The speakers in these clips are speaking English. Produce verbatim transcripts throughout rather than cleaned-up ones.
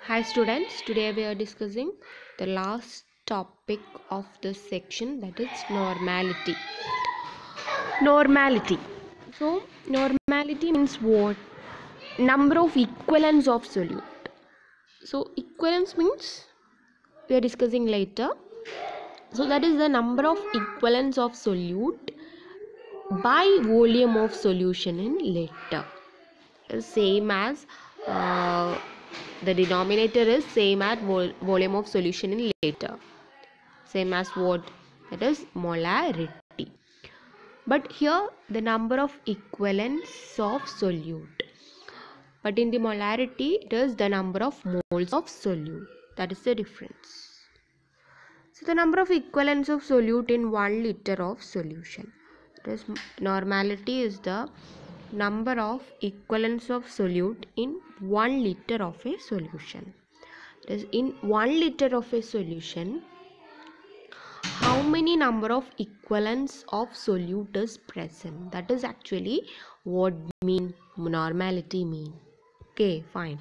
Hi students, today we are discussing the last topic of this section, that is normality. Normality. So normality means what? Number of equivalents of solute. So equivalence means we are discussing later. So that is the number of equivalents of solute by volume of solution in liter. Same as uh, the denominator is same as vol volume of solution in liter, same as what? That is molarity. But here the number of equivalents of solute, but in the molarity it is the number of moles of solute. That is the difference. So the number of equivalents of solute in one liter of solution. That is, normality is the number of equivalents of solute in one liter of a solution. That is, in one liter of a solution, how many number of equivalents of solute is present? That is actually what mean normality mean. Okay, fine.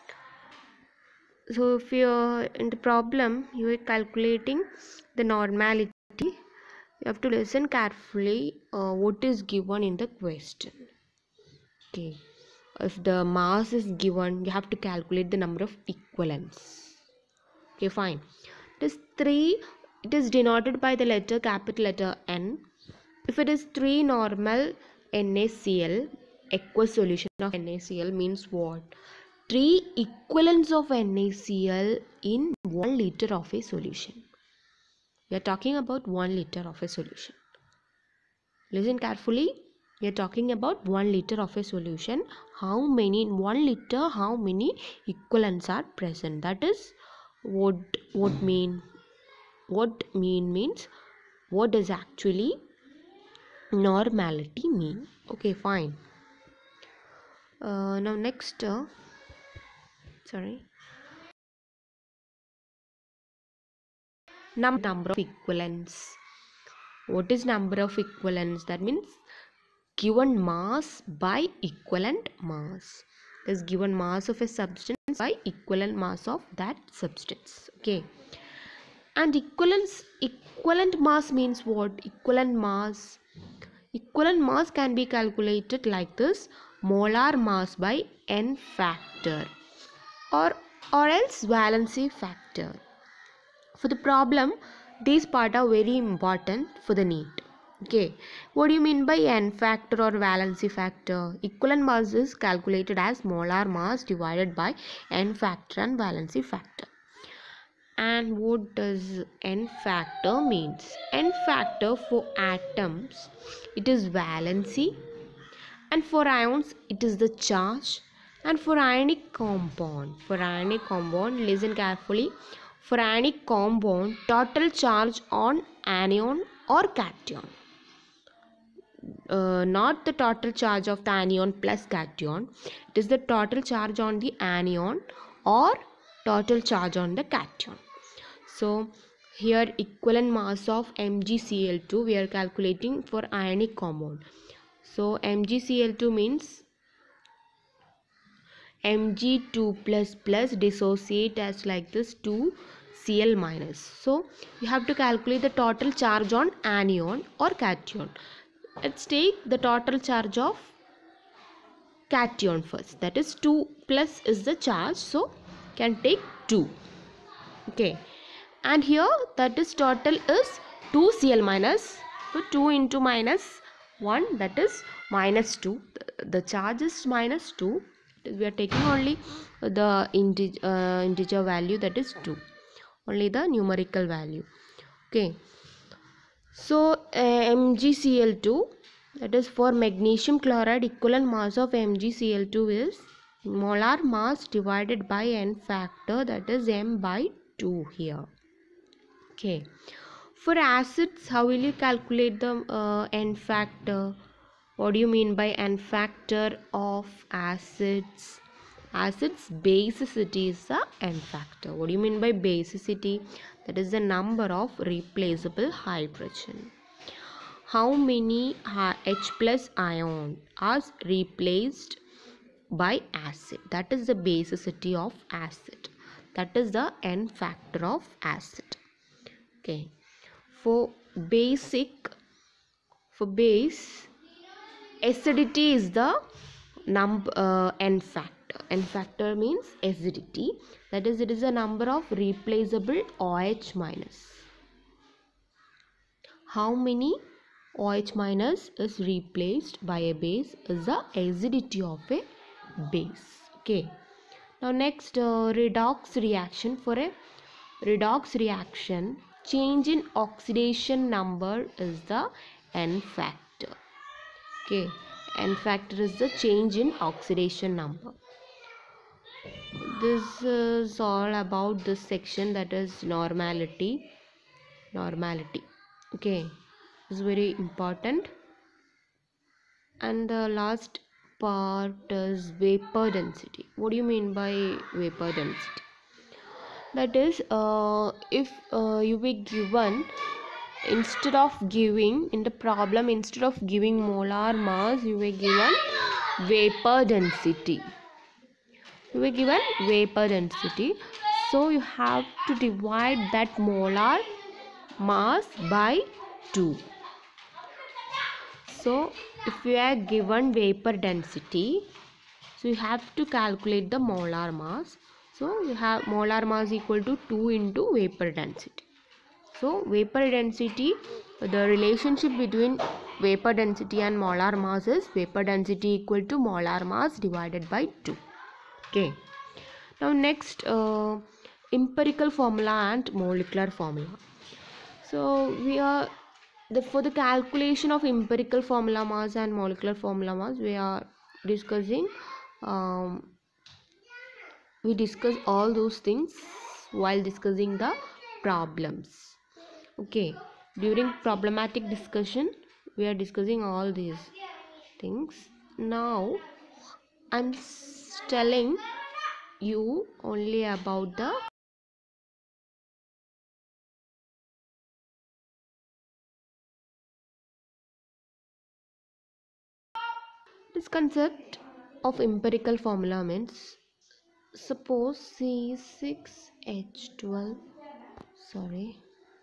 So if you're in the problem, you are calculating the normality, you have to listen carefully uh, what is given in the question. Okay, if the mass is given, you have to calculate the number of equivalents. Okay, fine. It is three. It is denoted by the letter capital letter N. If it is three normal NaCl, aqueous solution of NaCl means what? Three equivalents of NaCl in one liter of a solution. We are talking about one liter of a solution. Listen carefully. We are talking about one liter of a solution. How many in one liter? How many equivalents are present? That is what what mean. What mean means what does actually normality mean. Okay, fine. Uh, now next, uh, sorry. Num number of equivalents. What is number of equivalents? That means given mass by equivalent mass. Is given mass of a substance by equivalent mass of that substance. Okay. And equivalence equivalent mass means what? Equivalent mass. Equivalent mass can be calculated like this: molar mass by n factor, or or else valency factor. For the problem, these part are very important for the NEET. Okay, what do you mean by n factor or valency factor? Equivalent mass is calculated as molar mass divided by n factor and valency factor. And what does n factor means? N factor for atoms, it is valency, and for ions it is the charge, and for ionic compound, for ionic compound, listen carefully, for ionic compound, total charge on anion or cation, uh, not the total charge of the anion plus cation, it is the total charge on the anion or total charge on the cation. So here equivalent mass of MgCl2 we are calculating for ionic compound. So MgCl two means M g two plus plus dissociate as like this two Cl minus. So you have to calculate the total charge on anion or cation. Let's take the total charge of cation first. That is two plus is the charge, so can take two. Okay. And here that is total is two Cl minus, so two into minus one, that is minus two. The charge is minus two. We are taking only the integer, uh, integer value, that is two, only the numerical value. Okay, so uh, MgCl two, that is for magnesium chloride, equivalent mass of MgCl two is molar mass divided by n factor, that is m by two here. Okay, for acids, how will you calculate the uh, n factor? What do you mean by n factor of acids? Acids basicity is the n factor. What do you mean by basicity? That is the number of replaceable hydrogen. How many H plus ion are replaced by acid? That is the basicity of acid. that is the n factor of acid. Okay, for basic for base, acidity is the number uh, n factor. N factor means acidity, that is it is a number of replaceable OH minus. How many OH minus is replaced by a base is the acidity of a base. Okay, now next, uh, redox reaction. For a redox reaction, change in oxidation number is the n factor. Okay, n factor is the change in oxidation number. This is all about this section, that is normality. Normality. Okay, is very important. And the last part is vapor density. What do you mean by vapor density? That is, uh, if uh, you were given, instead of giving in the problem, instead of giving molar mass, you were given vapor density. You were given vapor density. So you have to divide that molar mass by two. So if you are given vapor density, so you have to calculate the molar mass. So you have molar mass equal to two into vapor density. So vapor density, the relationship between vapor density and molar mass is vapor density equal to molar mass divided by two. Okay. Now next, uh, empirical formula and molecular formula. So we are the for the calculation of empirical formula mass and molecular formula mass, we are discussing um, we discuss all those things while discussing the problems. Okay, during problematic discussion we are discussing all these things. Now I'm telling you only about the this concept of empirical formula. Means, suppose C six H twelve, sorry,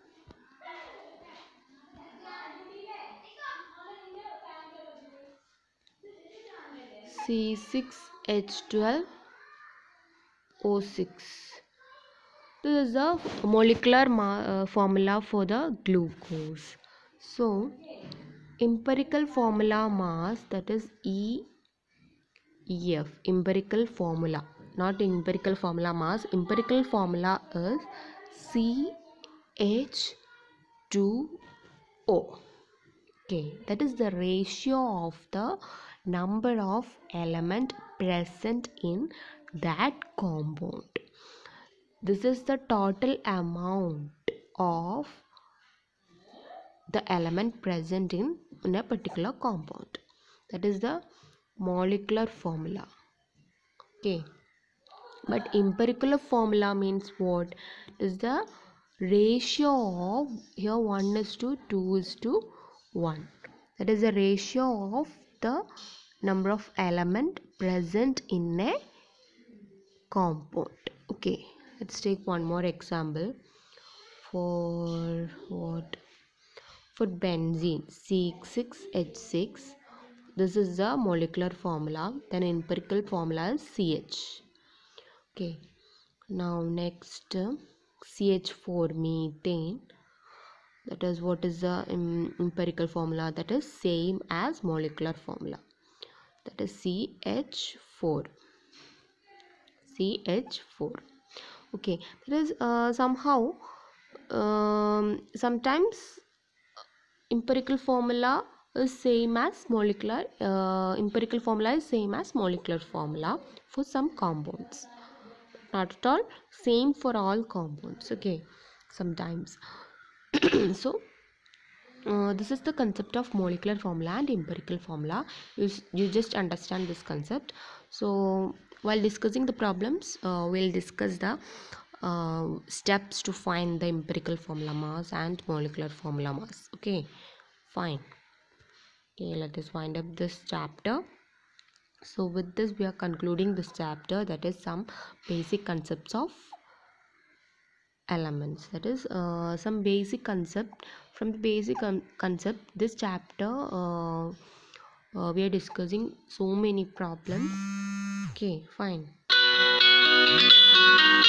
C six H twelve O six. This is the molecular uh, formula for the glucose. So empirical formula mass, that is E E F, empirical formula, not empirical formula mass. Empirical formula is C H two O. Okay, that is the ratio of the number of element present in that compound. This is the total amount of the element present in, in a particular compound. That is the molecular formula. Okay, but empirical formula means what? Is the ratio of, here one is to two is to one. That is the ratio of the number of element present in a compound. Okay, let's take one more example. For what? For benzene, C six H six, this is the molecular formula. Then empirical formula is C H. Okay, now next, uh, C H four methane, that is what is the um, empirical formula? That is same as molecular formula, that is C H four. C H four. Okay, there is uh, somehow um, sometimes empirical formula is same as molecular uh, empirical formula is same as molecular formula for some compounds, not at all same for all compounds. Okay, sometimes so uh, this is the concept of molecular formula and empirical formula. You, you just understand this concept. So while discussing the problems, uh, we'll discuss the uh, steps to find the empirical formula mass and molecular formula mass. Okay, fine. Okay, let us wind up this chapter. So with this we are concluding this chapter, that is some basic concepts of elements. That is uh, some basic concept. From the basic con- concept, this chapter uh, uh, we are discussing so many problems. Okay, fine.